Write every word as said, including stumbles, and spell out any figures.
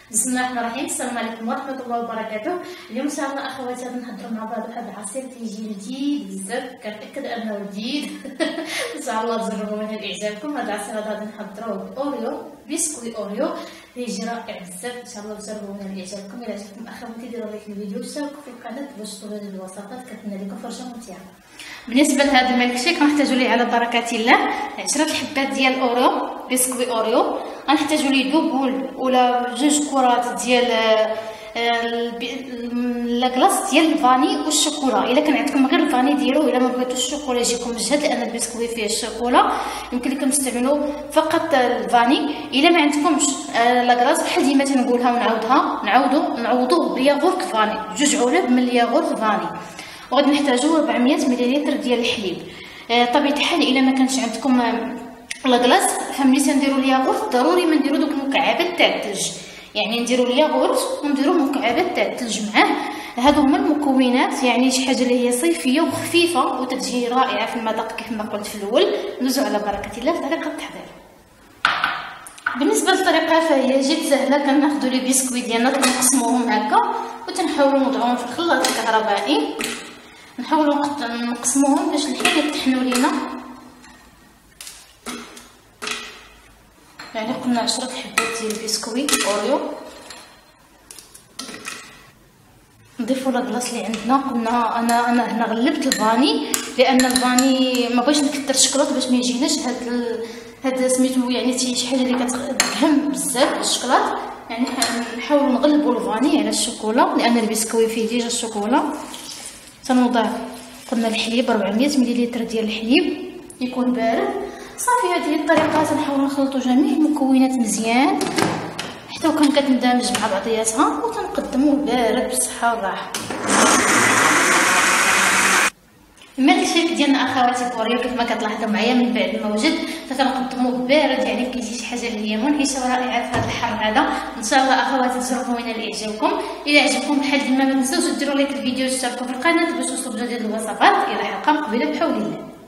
بسم الله الرحمن الرحيم. السلام عليكم ورحمه الله وبركاته. اليوم ان شاء الله اخواتي غادي نهضروا مع بعض واحد العصير تيجي لذيذ بزاف، كنتاكد انه لذيذ ان شاء الله تجربوا منه اعجابكم. هذا العصير غادي نحضروه باوريو، بسكوي اوريو، تيجي رائع بزاف ان شاء الله تجربوا منه اعجابكم. الى عجبكم اخواتي ديروا لايك للفيديو واشتركوا في القناه باش تشوفوا هذه الوصفات، كنتمنى لكم فرجه ممتعه. بالنسبه لهذا الميلك شيك غنحتاجوا ليه على بركه الله عشرة الحبات ديال اوريو، بسكوي اوريو. غنحتاجوا ليه دوبول ولا جوج كرات ديال لاكلاص ديال الفاني والشوكولا. الا كان عندكم غير الفاني ديالو، الا ما بغيتوش الشوكولا يجيكم مجهد لان البسكوي فيه الشوكولا، يمكن لكم تستعملوا فقط الفاني. الا ما عندكمش لاكلاص بحال ديما تنقولها ونعاودها نعاودوا نعوضوه بالياغورت فاني، جوج علب من الياغورت فاني. وغادي نحتاجوا أربعمية مليلتر ديال الحليب. طبيعه الحال الا ما كانش عندكم لاكلاص فملي تنديروا الياغورت ضروري ما نديروا دوك المكعبات تاع الثلج، يعني نديروا الياغورت ونديروا مكعبات تاع الثلج معاه. هادو هما المكونات، يعني شي حاجه اللي هي صيفيه وخفيفه وتتجي رائعه في المذاق كيف ما قلت في الاول. ندوزو على بركه الله في طريقه التحضير. بالنسبه للطريقه فهي جد سهله. كناخذوا لي بسكوي ديالنا كنقسموهم هكا وتنحاولوا نوضعوهم في الخلاط الكهربائي، نحاولوا نقسموهم باش الحين يطحنوا لينا. يعني قلنا عشرة حبات ديال البسكوي اوريو، نضيفوا لاكلاص اللي عندنا. قلنا انا انا هنا غلبت الفاني لان الفاني ما بغيتش نكثر الشكلاط باش ما يجيناش هاد ال... هاد سميتو يعني شي حاجه اللي كتهم بزاف الشكلاط. يعني نحاولوا نغلبوا الفاني على الشوكولا لان البسكوي فيه ديجا الشوكولا. تنوضع قلنا الحليب أربعمية مليلتر ديال الحليب يكون بارد. صافي هذه الطريقه تنحاولوا نخلطوا جميع المكونات مزيان حتى وكان كتندمج مع بعضياتها وتنقدموه بارد بالصحه والراحه. الميلك شيك ديالنا اخواتي بوريو كيف ما كتلاحظوا معايا من بعد ما وجد فكنقدموه بارد، يعني كيجي شي حاجه اللي هي منعشه ورائعه في هذا الحر هذا. ان شاء الله اخواتي تجربوا من اللي يعجبكم. الى عجبكم بحال ديما ما تنساوش ديروا لايك للفيديو وتشتركوا في القناه باش توصلوا لجديد الوصفات. الى حلقه مقبله بحول الله.